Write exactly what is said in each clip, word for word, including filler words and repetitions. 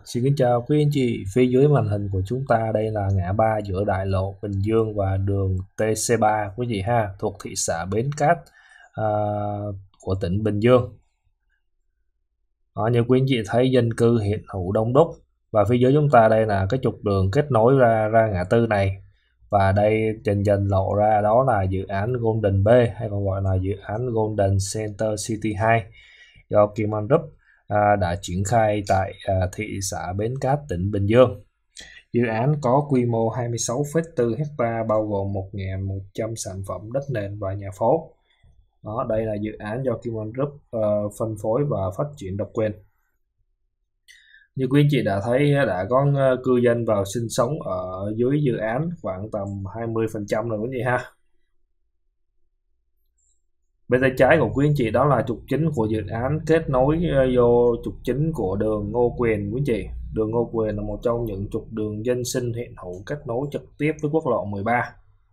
Xin kính chào quý anh chị, phía dưới màn hình của chúng ta đây là ngã ba giữa đại lộ Bình Dương và đường T C ba quý vị ha, thuộc thị xã Bến Cát à, của tỉnh Bình Dương. Đó, như quý anh chị thấy dân cư hiện hữu đông đúc, và phía dưới chúng ta đây là cái trục đường kết nối ra ra ngã tư này, và đây dần dần lộ ra đó là dự án Golden B, hay còn gọi là dự án Golden Center City hai do Kim An Group À, đã triển khai tại à, thị xã Bến Cát, tỉnh Bình Dương. Dự án có quy mô hai mươi sáu phẩy bốn ha, bao gồm một nghìn một trăm sản phẩm đất nền và nhà phố. Đó, đây là dự án do Kim An Group uh, phân phối và phát triển độc quyền. Như quý anh chị đã thấy, đã có cư dân vào sinh sống ở dưới dự án khoảng tầm hai mươi phần trăm rồi quý vị ha. Bên tay trái của quý anh chị đó là trục chính của dự án kết nối vô trục chính của đường Ngô Quyền quý anh chị. Đường Ngô Quyền là một trong những trục đường dân sinh hiện hữu kết nối trực tiếp với quốc lộ mười ba.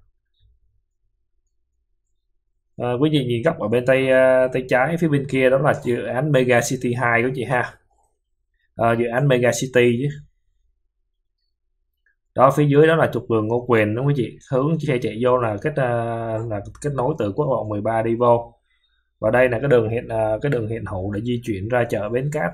À, quý vị nhìn góc ở bên tay tay trái phía bên kia đó là dự án Mega City hai quý chị ha. À, dự án Mega City chứ. Đó, phía dưới đó là trục đường Ngô Quyền đúng không quý chị, hướng xe chạy vô là kết là kết nối từ quốc lộ mười ba đi vô, và đây là cái đường hiện cái đường hiện hữu để di chuyển ra chợ Bến Cát.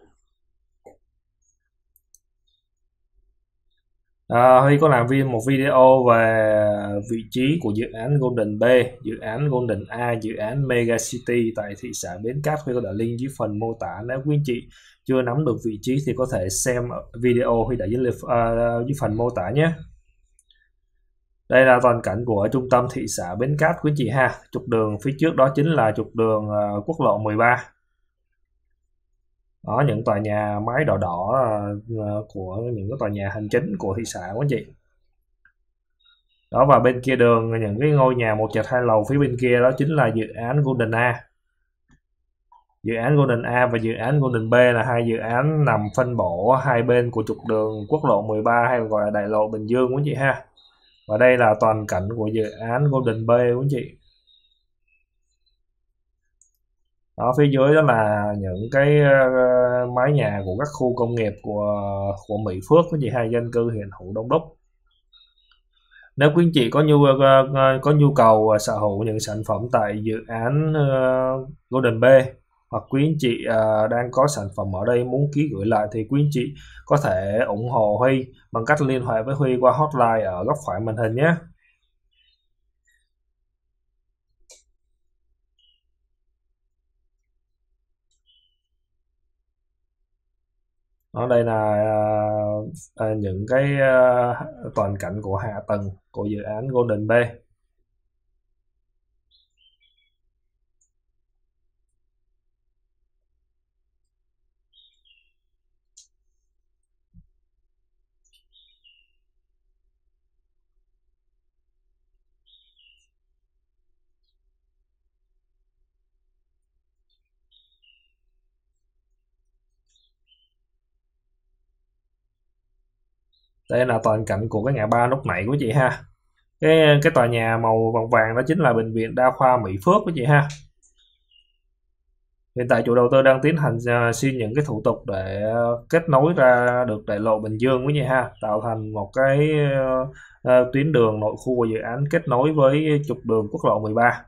À, Huy có làm viên một video về vị trí của dự án Golden B, dự án Golden A, dự án Mega City tại thị xã Bến Cát. Huy có để link dưới phần mô tả, nếu quý anh chị chưa nắm được vị trí thì có thể xem video Huy để dưới, uh, dưới phần mô tả nhé. Đây là toàn cảnh của trung tâm thị xã Bến Cát quý anh chị ha. Trục đường phía trước đó chính là trục đường uh, quốc lộ mười ba. Đó, những tòa nhà mái đỏ đỏ uh, của những cái tòa nhà hành chính của thị xã quý anh chị. Đó, và bên kia đường những cái ngôi nhà một trệt hai lầu phía bên kia đó chính là dự án Golden A. Dự án Golden A và dự án Golden B là hai dự án nằm phân bổ hai bên của trục đường quốc lộ mười ba, hay gọi là đại lộ Bình Dương quý anh chị ha. Và đây là toàn cảnh của dự án Golden B quý anh chị. Đó, phía dưới đó là những cái uh, mái nhà của các khu công nghiệp của của Mỹ Phước quý anh chị, hai dân cư hiện hữu đông đúc. Nếu quý anh chị có nhu uh, có nhu cầu sở hữu những sản phẩm tại dự án uh, Golden B, hoặc quý anh chị uh, đang có sản phẩm ở đây muốn ký gửi lại, thì quý anh chị có thể ủng hộ Huy bằng cách liên hệ với Huy qua hotline ở góc phải màn hình nhé. Ở đây là uh, những cái uh, toàn cảnh của hạ tầng của dự án Golden B. Đây là toàn cảnh của cái ngã ba lúc nãy của chị ha. Cái cái tòa nhà màu vàng vàng đó chính là bệnh viện đa khoa Mỹ Phước của chị ha. Hiện tại chủ đầu tư đang tiến hành uh, xin những cái thủ tục để uh, kết nối ra được đại lộ Bình Dương với chị ha, tạo thành một cái uh, uh, tuyến đường nội khu của dự án kết nối với trục đường quốc lộ mười ba.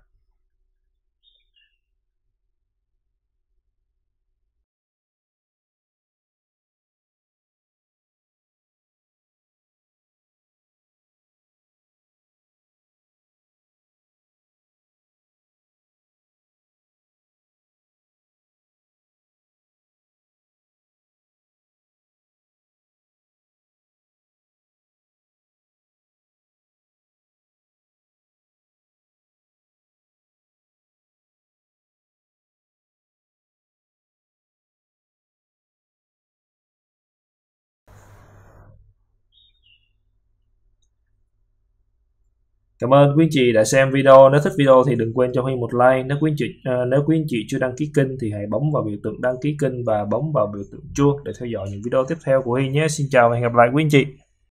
Cảm ơn quý anh chị đã xem video. Nếu thích video thì đừng quên cho Huy một like. Nếu quý anh chị uh, nếu quý anh chị chưa đăng ký kênh thì hãy bấm vào biểu tượng đăng ký kênh và bấm vào biểu tượng chuông để theo dõi những video tiếp theo của Huy nhé. Xin chào và hẹn gặp lại quý anh chị.